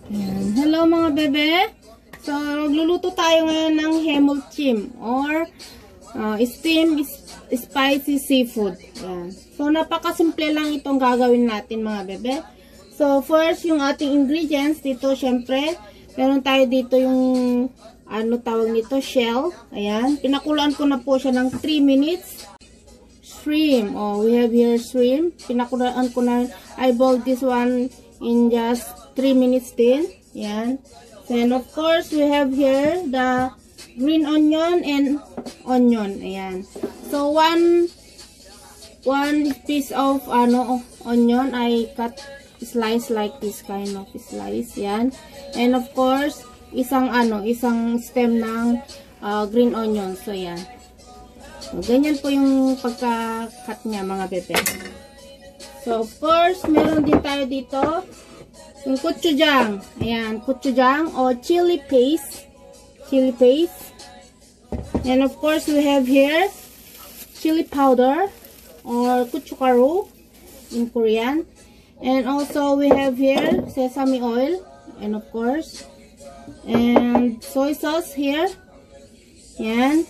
Ayan. Hello mga bebe. So, magluluto tayo ngayon ng hemolchim or steamed spicy seafood. Ayan. So, napakasimple lang itong gagawin natin mga bebe. So, first, yung ating ingredients dito, syempre, meron tayo dito yung ano tawag nito, shell. Ayan. Pinakuluan ko na po siya ng 3 minutes. Shrimp. Oh, we have here shrimp. Pinakuluan ko na, I boiled this one in just 3 minutes din. Ayan. Then, of course, we have here the green onion and onion. Ayan. So, one piece of onion, I cut slice like this kind of slice. Yan. And of course, isang stem ng green onion. So yan. So, ganyan po yung pagka-cut niya mga bebe. So of course, meron din tayo dito yung gochujang. Ayan, gochujang o chili paste. Chili paste. And of course, we have here chili powder or gochugaru in Korean. And also we have here sesame oil, and of course, and soy sauce here. Yan.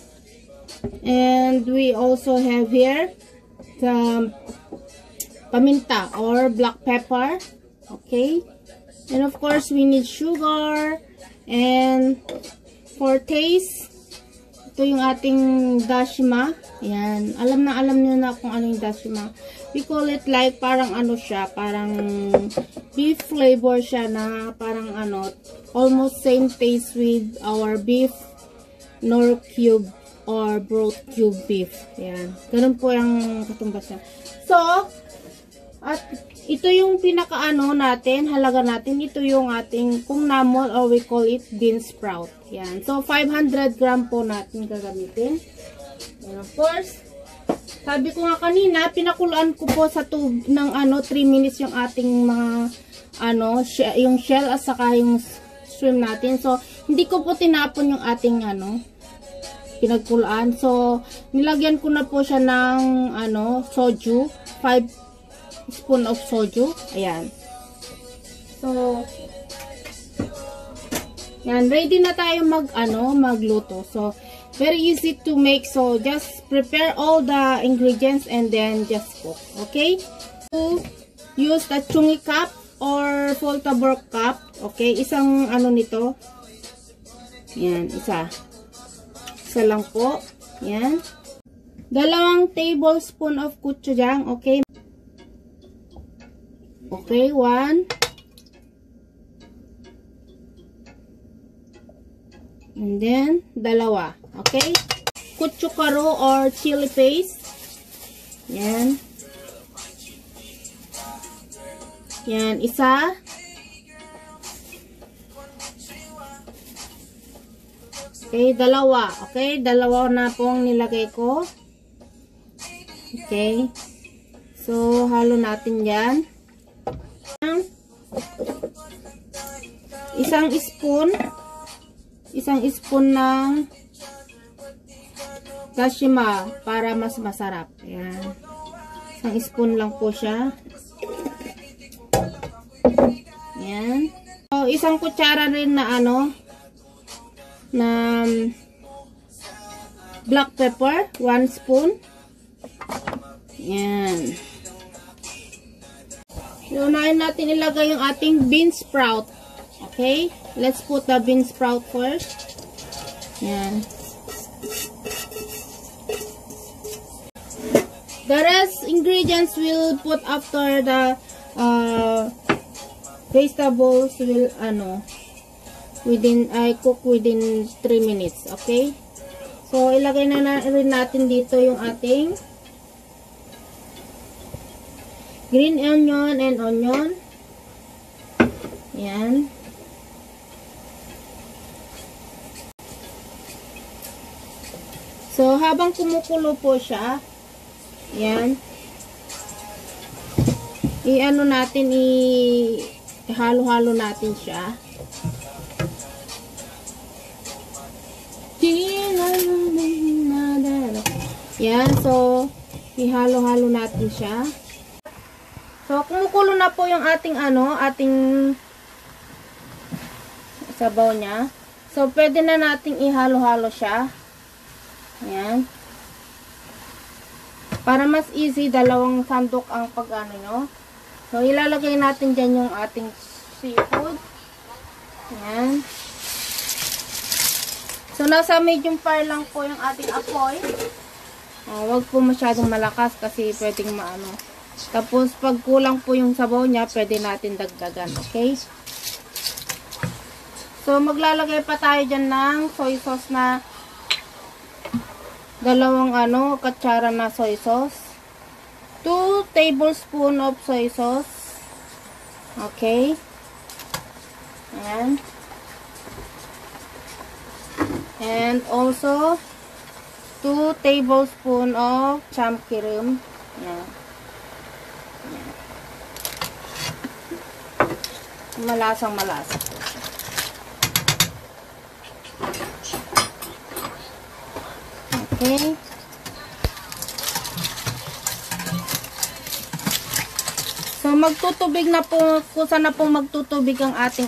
And we also have here the paminta or black pepper. Okay. And of course we need sugar, and for taste, ito yung ating dashima. Yan. Alam niyo na kung ano yung dashima. We call it like parang ano siya, parang beef flavor siya na parang almost same taste with our beef nor cube or broth cube beef. Yan. Ganun po yung katumbas niya. So, at ito yung pinakaano natin, halaga natin, ito yung ating kung namol or we call it bean sprout. Yan. So, 500 gram po natin gagamitin. And of course, sabi ko nga kanina, pinakuluan ko po sa tubig ng 3 minutes yung ating mga yung shell at saka yung shrimp natin. So, hindi ko po tinapon yung ating pinagkuluan. So, nilagyan ko na po siya ng soju, 5 spoon of soju. Ayan. So, yan, ready na tayo magluto. So, very easy to make. So, just prepare all the ingredients and then just cook. Okay? So, use the chungi cup or foldable cup. Okay? Isang nito. Yan, isa. Isa lang po. Yan. 2 tablespoon of gochujang. Okay? Okay, 1. And then, 2. Okay? Gochugaru or chili paste. Yan. Yan, isa. Okay, 2. Okay, 2 na pong nilagay ko. Okay. So, halo natin yan. Isang spoon ng dashima para mas masarap. Ayan. Isang spoon lang po siya. Ayan. So, isang kutsara rin na na black pepper, 1 spoon. Ayan. So, unahin natin ilagay yung ating bean sprout. Okay? Let's put the bean sprout first. Ayan. The rest ingredients will put after the vegetables will I cook within 3 minutes. Okay? So, ilagay na rin natin dito yung ating green onion and onion. Yan. So, habang kumukulo po siya, yan, ihalo-halo natin siya. Yan, so, ihalo-halo natin siya. So, kumukulo na po yung ating sabaw niya. So, pwede na nating ihalo-halo siya. Ayan. Para mas easy, dalawang sandok ang pag-ano nyo. So, ilalagay natin dyan yung ating seafood. Ayan. So, nasa medium fire lang po yung ating apoy. Wag po masyadong malakas kasi pwedeng maano. Tapos, pag kulang po yung sabaw niya, pwede natin dagdagan. Okay? So, maglalagay pa tayo dyan ng soy sauce na dalawang kutsara na soy sauce. 2 tablespoon of soy sauce. Okay? Ayan. And also 2 tablespoon of chamkirim. Ayan. Ayan. Malasang-malasa po siya. Okay. So magtutubig na po, kusa na pong magtutubig ang ating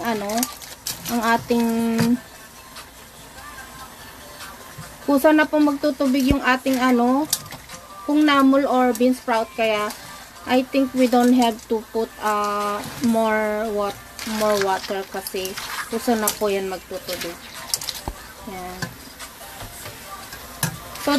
kusa na pong magtutubig yung ating kung namul or bean sprout, kaya I think we don't have to put more water kasi kusa na po yan magtutubig. Yan. So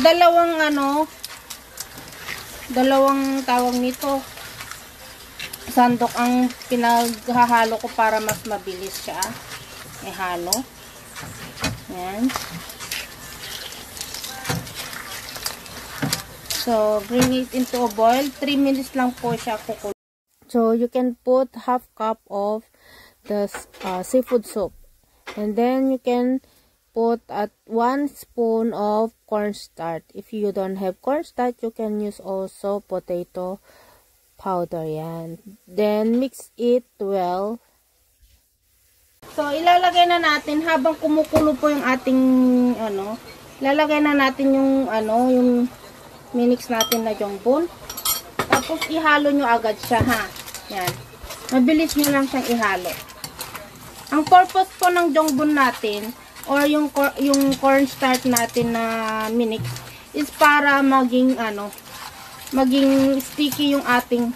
dalawang tawag nito, sandok ang pinaghahalo ko para mas mabilis siya ihalo. Yan. So, bring it into a boil. 3 minutes lang po siya kukulo. So, you can put half cup of the seafood soup. And then, you can put at 1 spoon of cornstarch. If you don't have cornstarch, you can use also potato powder. Yan. Then, mix it well. So, ilalagay na natin habang kumukulo po yung ating ilalagay na natin yung yung minix natin na jongbon. Tapos ihalo nyo agad siya, ha. Yan. Mabilis nyo lang siyang ihalo. Ang purpose po ng jongbon natin or yung cornstarch natin na minix is para maging maging sticky yung ating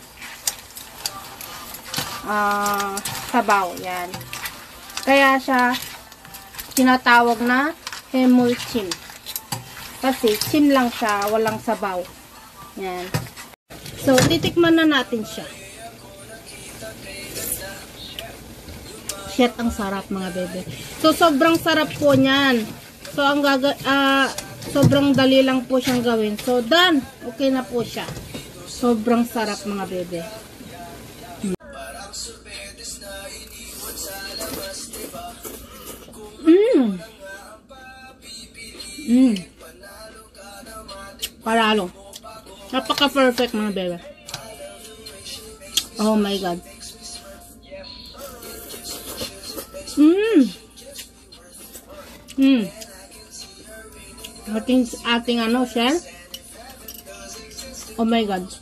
sabaw. Yan. Kaya siya tinatawag na hemul chim. Kasi chim lang siya, walang sabaw. Yan. So, titikman na natin siya. Shit, ang sarap mga bebe. So, sobrang sarap po niyan. So, sobrang dali lang po siyang gawin. So, done. Okay na po siya. Sobrang sarap mga bebe. Paralo. Napaka-perfect mga bebe. Oh my God. Ating shell. Oh my God.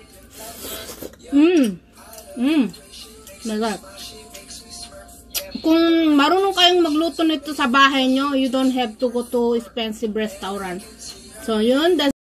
My God. Kung marunong kayong magluto nito sa bahay nyo, you don't have to go to expensive restaurant. So, yun.